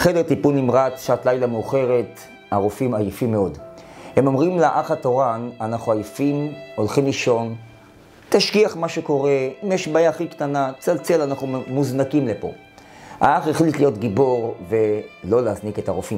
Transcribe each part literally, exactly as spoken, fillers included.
חדר טיפול נמרץ, שעת לילה מאוחרת, הרופאים עייפים מאוד. הם אומרים לאח התורן, אנחנו עייפים, הולכים לישון, תשגיח מה שקורה, אם יש בעיה הכי קטנה, צלצל, אנחנו מוזנקים לפה. האח החליט להיות גיבור ולא להזניק את הרופאים.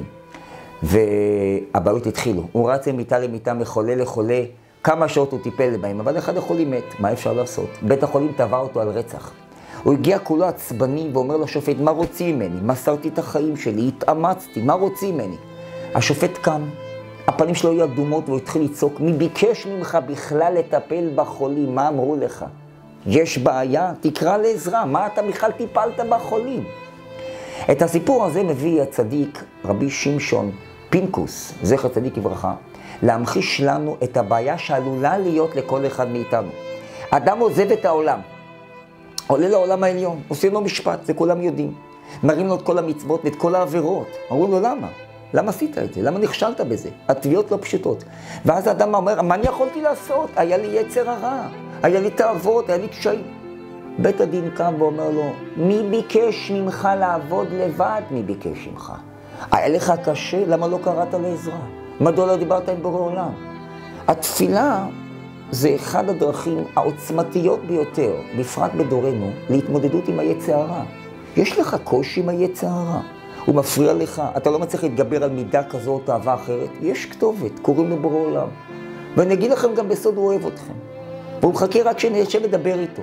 והבעיות התחילו. הוא רץ ממיטה למיטה, מחולה לחולה, כמה שעות הוא טיפל בהם, אבל אחד החולים מת, מה אפשר לעשות? בית החולים תבע אותו על רצח. הוא הגיע כולו עצבני ואומר לשופט, מה רוצים ממני? מסרתי את החיים שלי, התאמצתי, מה רוצים ממני? השופט קם, הפנים שלו היו אדומות והוא התחיל לצעוק, מי ביקש ממך בכלל לטפל בחולים? מה אמרו לך? יש בעיה? תקרא לעזרה, מה אתה בכלל טיפלת בחולים? את הסיפור הזה מביא הצדיק רבי שמשון פינקוס, זכר צדיק לברכה, להמחיש לנו את הבעיה שעלולה להיות לכל אחד מאיתנו. אדם עוזב את העולם, עולה לעולם העליון, עושים לו משפט, זה כולם יודעים. מראים לו את כל המצוות ואת כל העבירות. אמרו לו, למה? למה עשית את זה? למה נכשלת בזה? התביעות לא פשוטות. ואז האדם אומר, מה אני יכולתי לעשות? היה לי יצר הרע, היה לי תאוות, היה לי קשיים. בית הדין קם ואומר לו, מי ביקש ממך לעבוד לבד? מי ביקש ממך? היה לך קשה? למה לא קראת לעזרה? מדוע לא דיברת עם בורא עולם? התפילה זה אחד הדרכים העוצמתיות ביותר, בפרט בדורנו, להתמודדות עם היצר הרע. יש לך קושי עם היצר הרע, הוא מפריע לך, אתה לא מצליח להתגבר על מידה כזו או תאווה אחרת, יש כתובת, קוראים לו בורא עולם. ואני אגיד לכם גם בסוד, הוא אוהב אתכם. והוא מחכה רק שנשב לדבר איתו.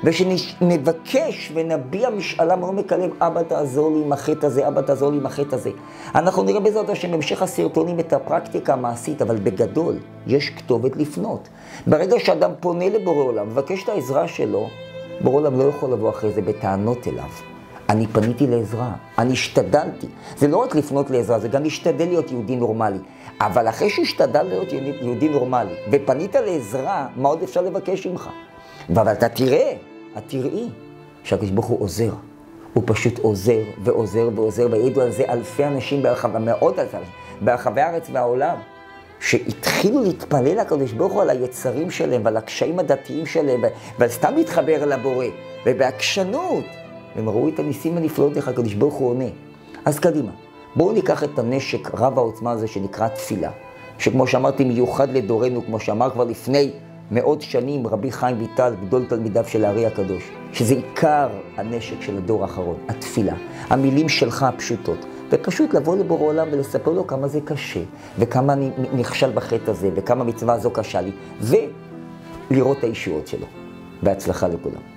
ושנבקש ונביע משאלה מעומק הלב, אבא תעזור לי עם החטא הזה, אבא תעזור לי עם החטא הזה. אנחנו נראה בעזרת השם בהמשך הסרטונים את הפרקטיקה המעשית, אבל בגדול יש כתובת לפנות. ברגע שאדם פונה לבורא עולם, מבקש את העזרה שלו, בורא עולם לא יכול לבוא אחרי זה בטענות אליו. אני פניתי לעזרה, אני השתדלתי. זה לא רק לפנות לעזרה, זה גם להשתדל להיות יהודי נורמלי. אבל אחרי שהשתדל להיות יהודי נורמלי, ופנית לעזרה, מה עוד אפשר לבקש ממך? אבל אתה תראה, את תראי, שהקדוש ברוך הוא עוזר. הוא פשוט עוזר ועוזר ועוזר, ויעידו על זה אלפי אנשים ברחבי, מאות אלפי אנשים, ברחבי הארץ והעולם, שהתחילו להתפלל לקדוש ברוך הוא על היצרים שלהם, ועל הקשיים הדתיים שלהם, ועל סתם להתחבר אל הבורא, ובעקשנות, והם ראו את הניסים הנפלאות איך הקדוש ברוך הוא עונה. אז קדימה, בואו ניקח את הנשק רב העוצמה הזה שנקרא תפילה, שכמו שאמרתי מיוחד לדורנו, כמו שאמר כבר לפני מאות שנים רבי חיים ויטל, גדול תלמידיו של הארי הקדוש, שזה עיקר הנשק של הדור האחרון, התפילה, המילים שלך הפשוטות, ופשוט לבוא לבורא עולם ולספר לו כמה זה קשה, וכמה אני נכשל בחטא הזה, וכמה מצווה הזו קשה לי, ולראות את הישועות שלו. בהצלחה לכולם.